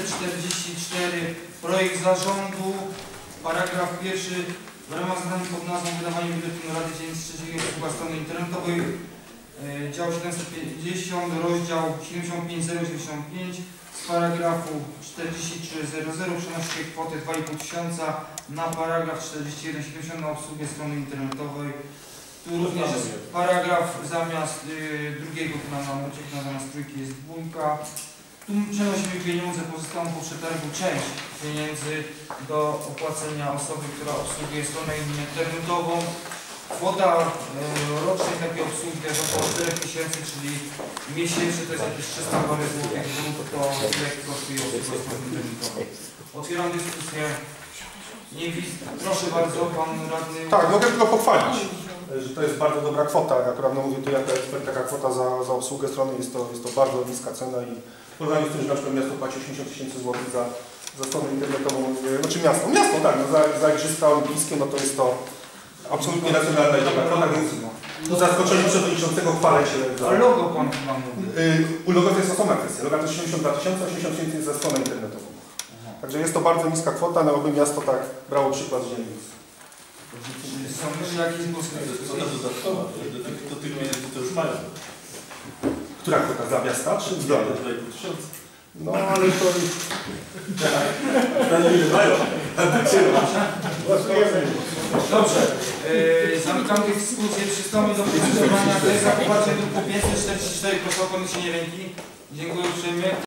544. Projekt zarządu. Paragraf pierwszy. W ramach zadań pod nazwą wydawanie biuletynu Rady Dzielnicy III usługa strony internetowej. Dział 750, rozdział 75095 z paragrafu 4300 przenosi się kwotę 2,5 tysiąca na paragraf 4170 na obsługę strony internetowej. Tu również jest paragraf zamiast drugiego, tu nam uciekna, zamiast trójki jest dwójka. Tu przenosimy pieniądze pozostałą po przetargu, część pieniędzy do opłacenia osoby, która obsługuje stronę internetową. Kwota rocznej takiej obsługi to jest około 4000, czyli miesięcznie to jest jakieś 300 parę złotych, to tyle kosztuje obsługa strony internetowej. Otwieram dyskusję. Nie widzę. Proszę bardzo, pan radny. Tak, mogę tylko pochwalić, że to jest bardzo dobra kwota. Akurat no mówię tu jako ekspert, taka kwota za obsługę strony jest to bardzo niska cena i w porównaniu z tym, że na przykład miasto płaci 80 000 złotych za stronę internetową, znaczy miasto tak, no za igrzyska olimpijskie, no to jest to absolutnie racjonalna i dobra kwota, więc tu zaskoczenie przewodniczącego chwalę się. A logo pan chyba mówi? U logo to jest osobna kwestia. Logo to jest 72 000, 80 000 za stronę internetową. Także jest to bardzo niska kwota, no aby miasto tak brało przykład z dzielnic. Są jeszcze jakieś Kwota dodatkowa, to tych pieniędzy to już mają. Która kwota? Dla miasta czy dla? 2,5 tysiąca. No ale to... Dobrze. Zamykam dyskusję. Przystąpię do procedowania. To jest zapopatrzenie druku 544. Proszę o podniesienie ręki. Dziękuję uprzejmie.